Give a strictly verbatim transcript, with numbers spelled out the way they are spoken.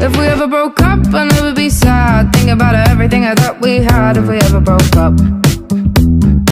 If we ever broke up, I'd never be sad. Think about everything I thought we had if we ever broke up.